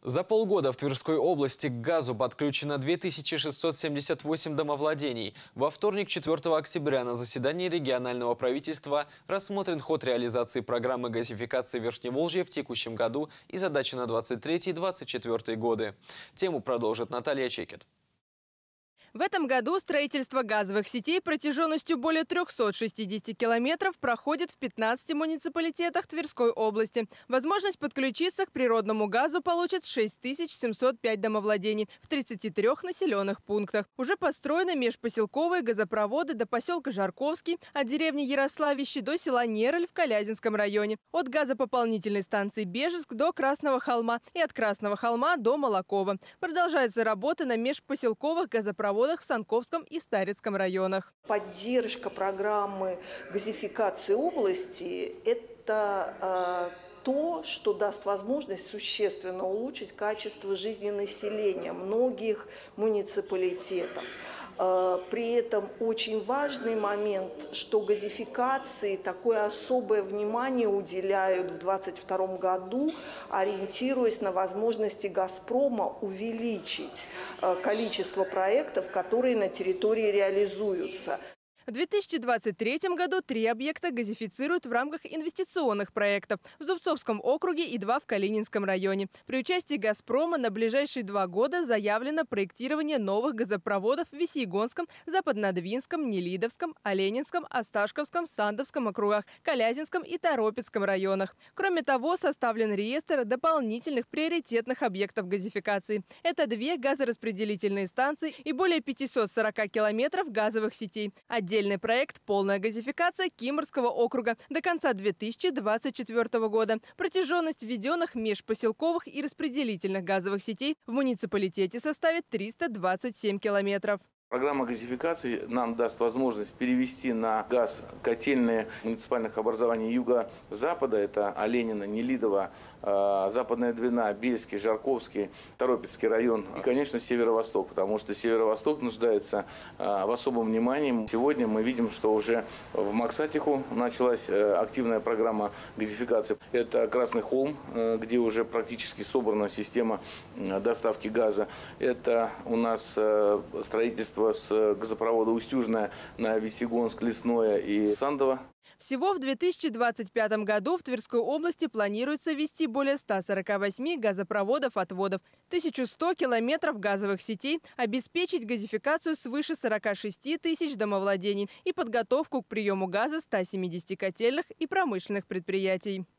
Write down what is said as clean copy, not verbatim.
За полгода в Тверской области к газу подключено 2678 домовладений. Во вторник, 4 октября, на заседании регионального правительства рассмотрен ход реализации программы газификации Верхневолжья в текущем году и задачи на 2023-2024 годы. Тему продолжит Наталья Чекет. В этом году строительство газовых сетей протяженностью более 360 километров проходит в 15 муниципалитетах Тверской области. Возможность подключиться к природному газу получат 6705 домовладений в 33 населенных пунктах. Уже построены межпоселковые газопроводы до поселка Жарковский, от деревни Ярославище до села Нероль в Калязинском районе, от газопополнительной станции Бежеск до Красного холма и от Красного холма до Молокова. Продолжаются работы на межпоселковых газопроводах в Санковском и Старицком районах. Поддержка программы газификации области – это то, что даст возможность существенно улучшить качество жизни населения многих муниципалитетов. При этом очень важный момент, что газификации такое особое внимание уделяют в 2022 году, ориентируясь на возможности «Газпрома» увеличить количество проектов, которые на территории реализуются. В 2023 году 3 объекта газифицируют в рамках инвестиционных проектов в Зубцовском округе и 2 в Калининском районе. При участии «Газпрома» на ближайшие 2 года заявлено проектирование новых газопроводов в Весьегонском, Западнодвинском, Нелидовском, Оленинском, Осташковском, Сандовском округах, Калязинском и Торопецком районах. Кроме того, составлен реестр дополнительных приоритетных объектов газификации. Это 2 газораспределительные станции и более 540 километров газовых сетей. Отдельный проект «Полная газификация Кимрского округа» до конца 2024 года. Протяженность введенных межпоселковых и распределительных газовых сетей в муниципалитете составит 327 километров. Программа газификации нам даст возможность перевести на газ котельные муниципальных образований юго-запада. Это Оленина, Нелидово, Западная Двина, Бельский, Жарковский, Торопецкий район. И, конечно, северо-восток, потому что северо-восток нуждается в особом внимании. Сегодня мы видим, что уже в Максатиху началась активная программа газификации. Это Красный холм, где уже практически собрана система доставки газа. Это у нас строительство с газопровода Устюжная на Весьегонск, Лесное и Сандово. Всего в 2025 году в Тверской области планируется ввести более 148 газопроводов-отводов, 1100 километров газовых сетей, обеспечить газификацию свыше 46 тысяч домовладений и подготовку к приему газа 170 котельных и промышленных предприятий.